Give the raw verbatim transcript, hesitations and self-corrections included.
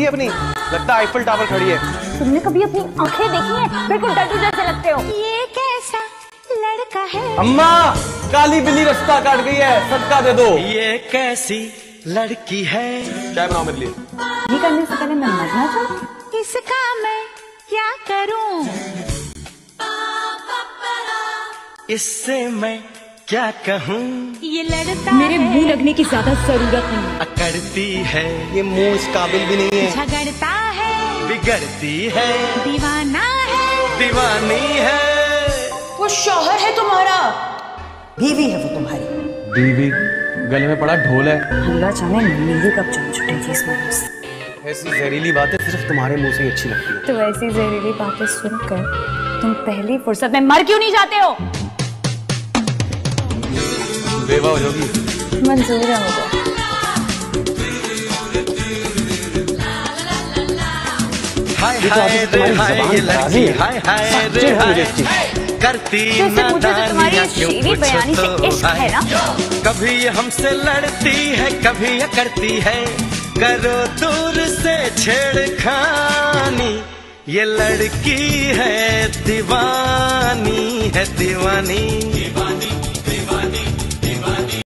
अपनी लगता है आईफल टावर खड़ी है। तुमने कभी अपनी आंखें देखी हैं? बिल्कुल डड्डू जैसे लगते हो। ये कैसा लड़का है? अम्मा काली बिल्ली रास्ता काट गई है, सदका दे दो। ये कैसी लड़की है? चाय बनाओ मेरे लिए। ये करने से पहले मैं मरना चाहूँ। इसका मैं क्या करूं? इससे मैं क्या कहूँ? ये लड़ता मेरे है, मुंह लगने की ज्यादा जरूरत नहीं। अकड़ती है, ये मुंह इस काबिल भी नहीं है। झगड़ता है, बिगड़ती है, दीवाना है, दीवानी है। वो शौहर है तुम्हारा, बीवी है वो तुम्हारी। बीवी गले में पड़ा ढोल है। अल्लाह जाने मेरी कब जान छुटेगी इस मुंह से। ऐसी जहरीली बातें सिर्फ तुम्हारे मुंह से ही अच्छी लगती है। तो ऐसी जहरीली बातें सुनकर तुम पहली फुर्सत में मर क्यों नहीं जाते हो? बेवा हो जाओगी। मंजूर है मुझे। हाय हाय रे हाय ये लड़की, हाय हाय रे हाय करती नादानियां क्यों पूछो तो हाय। कभी ये हमसे लड़ती है, कभी ये करती है, करो दूर से छेड़खानी। ये लड़की है दीवानी है, दीवानी दीवानी दीवानी दीवानी।